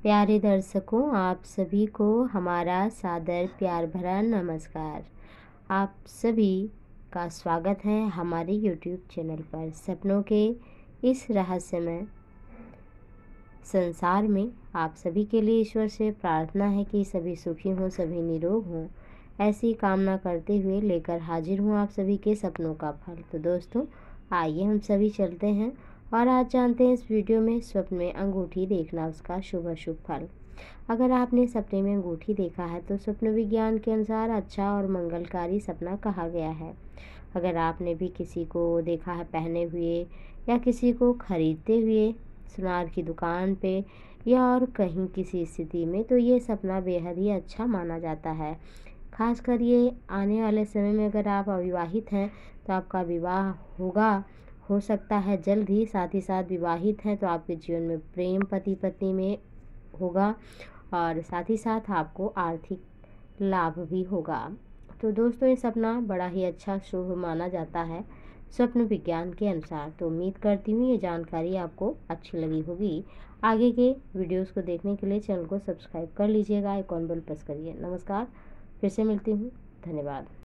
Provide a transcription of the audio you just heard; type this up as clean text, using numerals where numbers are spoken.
प्यारे दर्शकों, आप सभी को हमारा सादर प्यार भरा नमस्कार। आप सभी का स्वागत है हमारे YouTube चैनल पर। सपनों के इस रहस्यमय संसार में आप सभी के लिए ईश्वर से प्रार्थना है कि सभी सुखी हों, सभी निरोग हों। ऐसी कामना करते हुए लेकर हाजिर हूँ आप सभी के सपनों का फल। तो दोस्तों, आइए हम सभी चलते हैं और आज जानते हैं इस वीडियो में स्वप्न में अंगूठी देखना, उसका शुभ अशुभ फल। अगर आपने सपने में अंगूठी देखा है तो स्वप्न विज्ञान के अनुसार अच्छा और मंगलकारी सपना कहा गया है। अगर आपने भी किसी को देखा है पहने हुए या किसी को खरीदते हुए सुनार की दुकान पे या और कहीं किसी स्थिति में, तो ये सपना बेहद ही अच्छा माना जाता है। खासकर ये आने वाले समय में अगर आप अविवाहित हैं तो आपका विवाह हो सकता है जल्द ही। साथ ही साथ विवाहित हैं तो आपके जीवन में प्रेम पति पत्नी में होगा और साथ ही साथ आपको आर्थिक लाभ भी होगा। तो दोस्तों, ये सपना बड़ा ही अच्छा शुभ माना जाता है स्वप्न विज्ञान के अनुसार। तो उम्मीद करती हूँ ये जानकारी आपको अच्छी लगी होगी। आगे के वीडियोस को देखने के लिए चैनल को सब्सक्राइब कर लीजिएगा, आइकॉन बेल प्रेस करिए। नमस्कार, फिर से मिलती हूँ। धन्यवाद।